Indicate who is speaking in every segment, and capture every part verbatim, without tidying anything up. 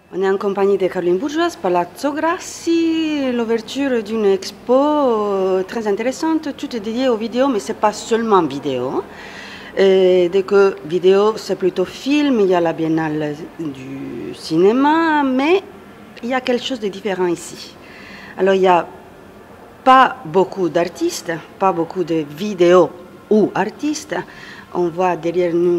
Speaker 1: On est en compagnie de Caroline Bourgeois, Palazzo Grassi, l'ouverture d'une expo euh, très intéressante, toute dédiée aux vidéos, mais ce n'est pas seulement vidéo. Et dès que vidéo, c'est plutôt film, il y a la biennale du cinéma, mais il y a quelque chose de différent ici. Alors il n'y a pas beaucoup d'artistes, pas beaucoup de vidéos ou artistes. On voit derrière nous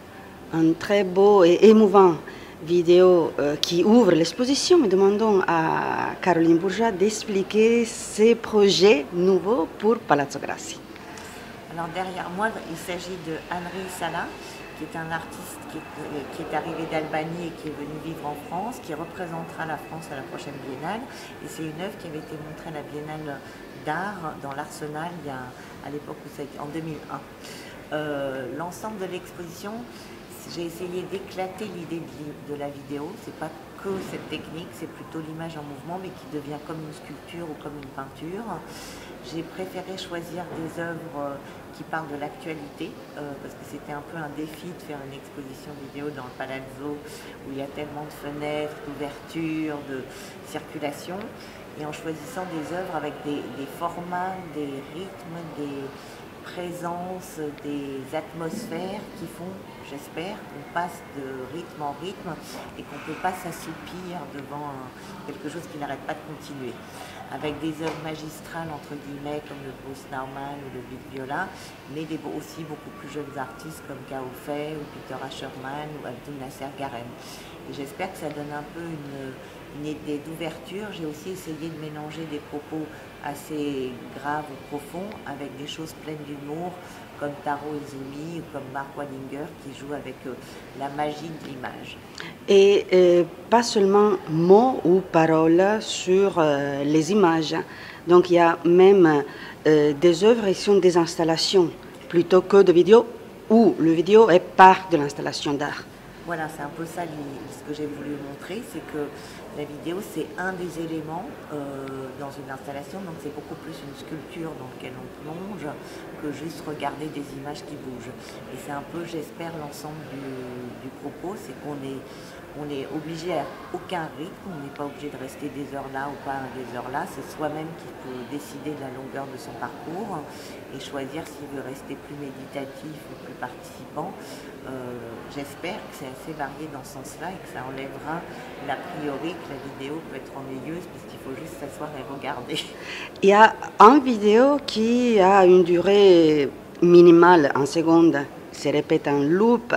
Speaker 1: un très beau et émouvant vidéo euh, qui ouvre l'exposition. Mais demandons à Caroline Bourgeois d'expliquer ses projets nouveaux pour Palazzo Grassi.
Speaker 2: Alors derrière moi, il s'agit de Henri Sala, qui est un artiste qui est, qui est arrivé d'Albanie et qui est venu vivre en France, qui représentera la France à la prochaine biennale. Et c'est une œuvre qui avait été montrée à la biennale d'art dans l'Arsenal il y a, à l'époque où ça a été en deux mille un. Euh, L'ensemble de l'exposition, j'ai essayé d'éclater l'idée de, de la vidéo. C'est pas que cette technique, c'est plutôt l'image en mouvement, mais qui devient comme une sculpture ou comme une peinture. J'ai préféré choisir des œuvres qui parlent de l'actualité, euh, parce que c'était un peu un défi de faire une exposition vidéo dans le Palazzo, où il y a tellement de fenêtres, d'ouvertures, de circulation, et en choisissant des œuvres avec des, des formats, des rythmes, des présences, des atmosphères qui font, j'espère, qu'on passe de rythme en rythme et qu'on ne peut pas s'assoupir devant quelque chose qui n'arrête pas de continuer. Avec des œuvres magistrales, entre guillemets, comme le Bruce Nauman ou le Big Viola, mais des, aussi beaucoup plus jeunes artistes comme Kao Fei ou Peter Ascherman ou Abdul Nasser Garem. Et j'espère que ça donne un peu une, une idée d'ouverture. J'ai aussi essayé de mélanger des propos assez graves ou profonds avec des choses pleines d'humour, comme Taro Izumi ou comme Mark Wallinger qui joue avec euh, la magie de l'image.
Speaker 1: Et euh, pas seulement mots ou paroles sur euh, les images. Donc il y a même euh, des œuvres qui sont des installations plutôt que de vidéos où le vidéo est part de l'installation d'art.
Speaker 2: Voilà, c'est un peu ça ce que j'ai voulu montrer, c'est que la vidéo c'est un des éléments euh, dans une installation, donc c'est beaucoup plus une sculpture dans laquelle on plonge que juste regarder des images qui bougent. Et c'est un peu, j'espère, l'ensemble du, du propos, c'est qu'on est, on est obligé à aucun rythme, on n'est pas obligé de rester des heures là ou pas des heures là, c'est soi-même qui peut décider de la longueur de son parcours et choisir s'il veut rester plus méditatif ou plus participant. Euh, j'espère que c'est assez varié dans ce sens-là et que ça enlèvera l'a priori que la vidéo peut être ennuyeuse parce qu'il faut juste s'asseoir et regarder.
Speaker 1: Il y a une vidéo qui a une durée minimale en secondes, se répète en loop,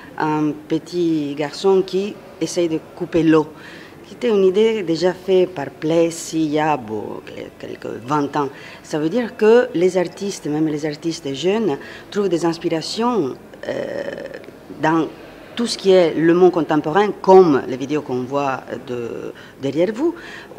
Speaker 1: un petit garçon qui essaye de couper l'eau. C'était une idée déjà faite par Plessis il y a bon, quelques vingt ans. Ça veut dire que les artistes, même les artistes jeunes, trouvent des inspirations euh, dans tout ce qui est le monde contemporain, comme les vidéos qu'on voit de, derrière vous,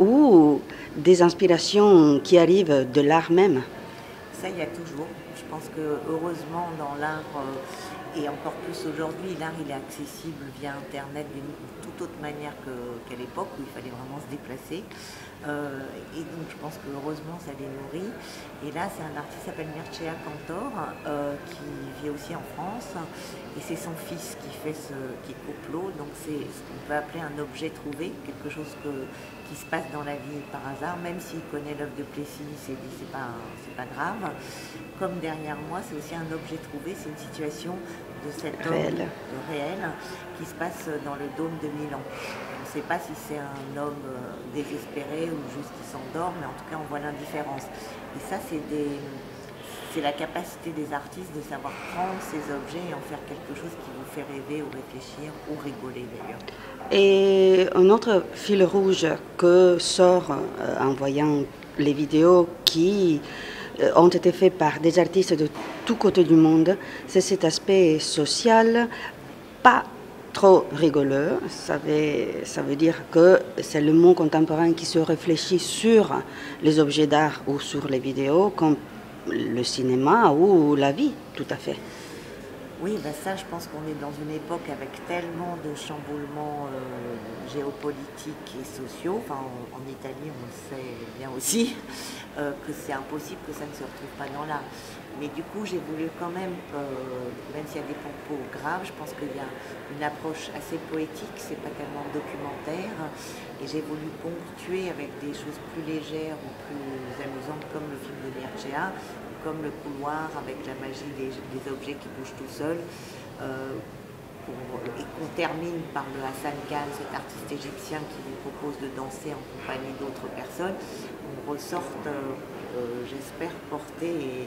Speaker 1: ou des inspirations qui arrivent de l'art même.
Speaker 2: Ça, il y a toujours. Je pense que heureusement, dans l'art, euh, et encore plus aujourd'hui, l'art il est accessible via Internet d'une toute autre manière qu'à l'époque où il fallait vraiment se déplacer. Euh, et donc je pense que heureusement ça les nourrit. Et là c'est un artiste qui s'appelle Mircea Cantor euh, qui vit aussi en France et c'est son fils qui fait ce qui coupe l'eau, donc c'est ce qu'on peut appeler un objet trouvé, quelque chose que, qui se passe dans la vie par hasard, même s'il connaît l'œuvre de Plessis, il s'est dit c'est pas, c'est pas grave. Comme derrière moi c'est aussi un objet trouvé, c'est une situation de cet homme
Speaker 1: réel.
Speaker 2: réel qui se passe dans le dôme de Milan. On ne sait pas si c'est un homme désespéré ou juste qui s'endort, mais en tout cas on voit l'indifférence. Et ça c'est des... c'est la capacité des artistes de savoir prendre ces objets et en faire quelque chose qui vous fait rêver ou réfléchir ou rigoler d'ailleurs.
Speaker 1: Et un autre fil rouge que sort euh, en voyant les vidéos qui euh, ont été faites par des artistes de tous côtés du monde, c'est cet aspect social, pas trop rigolo. Ça veut, ça veut dire que c'est le monde contemporain qui se réfléchit sur les objets d'art ou sur les vidéos, comme le cinéma ou la vie, tout à fait.
Speaker 2: Oui, ben ça, je pense qu'on est dans une époque avec tellement de chamboulements euh, géopolitiques et sociaux, enfin en, en Italie on le sait bien aussi, euh, que c'est impossible que ça ne se retrouve pas dans l'art. Mais du coup, j'ai voulu quand même, euh, même s'il y a des propos graves, je pense qu'il y a une approche assez poétique, c'est pas tellement documentaire. Et j'ai voulu ponctuer avec des choses plus légères ou plus amusantes, comme le film de Bergea, comme Le Couloir, avec la magie des, des objets qui bougent tout seuls. Euh, pour, et qu'on termine par le Hassan Khan, cet artiste égyptien qui vous propose de danser en compagnie d'autres personnes. On ressorte, euh, euh, j'espère, porté et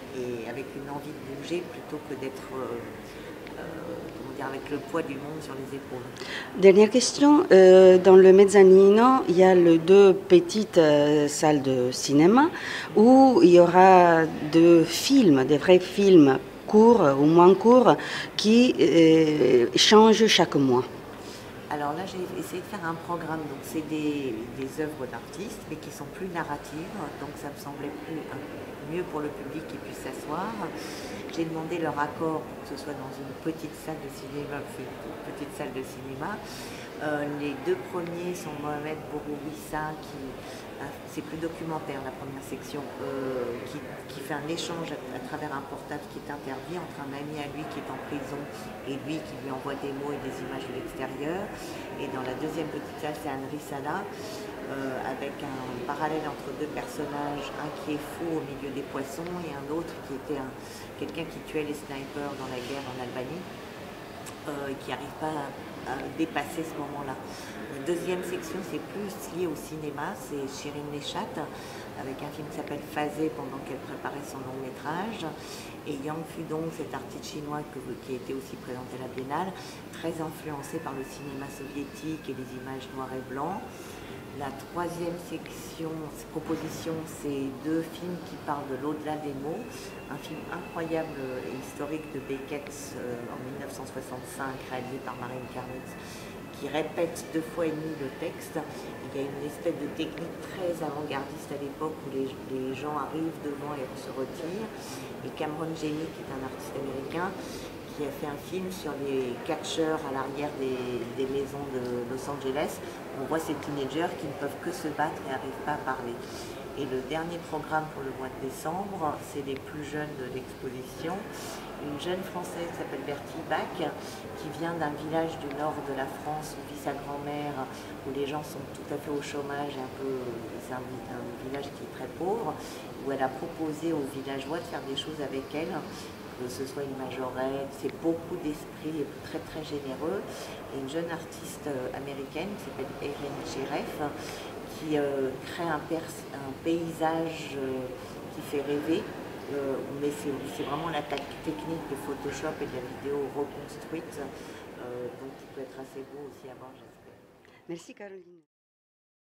Speaker 2: et avec une envie de bouger plutôt que d'être euh, euh, comment dire, avec le poids du monde sur les épaules.
Speaker 1: Dernière question, euh, dans le mezzanino, il y a les deux petites euh, salles de cinéma où il y aura deux films, des vrais films courts ou moins courts qui euh, changent chaque mois.
Speaker 2: Alors là, j'ai essayé de faire un programme, donc c'est des, des œuvres d'artistes, mais qui sont plus narratives, donc ça me semblait plus, mieux pour le public qui puisse s'asseoir. J'ai demandé leur accord pour que ce soit dans une petite salle de cinéma, une petite salle de cinéma. Euh, les deux premiers sont Mohamed Bourouissa, qui c'est plus documentaire la première section, euh, qui, qui fait un échange à, à travers un portable qui est interdit entre un ami à lui qui est en prison et lui qui lui envoie des mots et des images de l'extérieur. Et dans la deuxième petite salle, c'est Henri Sala, euh, avec un parallèle entre deux personnages, un qui est fou au milieu des poissons et un autre qui était quelqu'un qui tuait les snipers dans la guerre en Albanie. Euh, et qui n'arrive pas à, à dépasser ce moment-là. La deuxième section, c'est plus lié au cinéma, c'est Shirin Neshat, avec un film qui s'appelle Phasé pendant qu'elle préparait son long métrage, et Yang Fudong, cet artiste chinois que, qui a été aussi présenté à la Biennale, très influencé par le cinéma soviétique et les images noires et blancs. La troisième section, proposition, c'est deux films qui parlent de l'au-delà des mots. Un film incroyable et historique de Beckett euh, en mille neuf cent soixante-cinq, réalisé par Marine Karnitz, qui répète deux fois et demi le texte. Il y a une espèce de technique très avant-gardiste à l'époque où les, les gens arrivent devant et se retirent. Et Cameron Jenny, qui est un artiste américain, qui a fait un film sur les catcheurs à l'arrière des, des maisons de Los Angeles. On voit ces teenagers qui ne peuvent que se battre et n'arrivent pas à parler. Et le dernier programme pour le mois de décembre, c'est les plus jeunes de l'exposition. Une jeune Française qui s'appelle Bertie Bach, qui vient d'un village du nord de la France où vit sa grand-mère, où les gens sont tout à fait au chômage, un peu, c'est un, un village qui est très pauvre, où elle a proposé aux villageois de faire des choses avec elle, que ce soit une majorette, c'est beaucoup d'esprit, très très généreux. Et une jeune artiste américaine qui s'appelle Erin Sheriff, qui euh, crée un, un paysage euh, qui fait rêver, euh, mais c'est vraiment la technique de Photoshop et de la vidéo reconstruite, euh, donc qui peut être assez beau aussi à voir, j'espère.
Speaker 1: Merci Caroline.